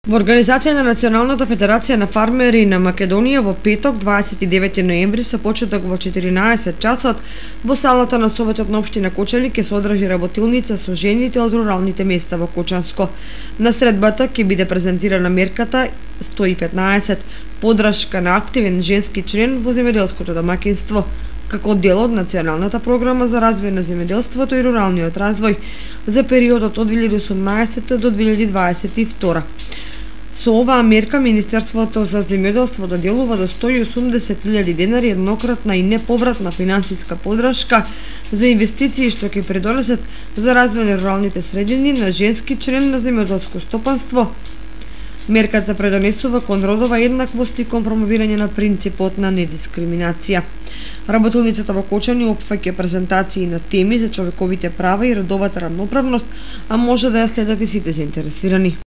Во организација на Националната федерација на фармери на Македонија во петок 29 ноември со почеток во 14 часот во салата на Советот на општина Кочани ќе се одржи работилница со жените од руралните места во Кочанско. На средбата ќе биде презентирана мерката 115 поддршка на активен женски член во земјоделското домаќинство како дел од Националната програма за развој на земјоделството и руралниот развој за периодот од 2018 до 2022. Со оваа мерка Министерството за земјоделство доделува до 180.000 денари еднократна и неповратна финансиска поддршка за инвестиции што ќе придонесат за развој на руралните средини на женски член на земјоделско стопанство. Мерката предонесува кон родова еднаквост и кон промовирање на принципот на недискриминација. Работилницата во Кочани опфаќа презентации на теми за човековите права и родовата рамноправност, а може да ја следат и сите заинтересирани.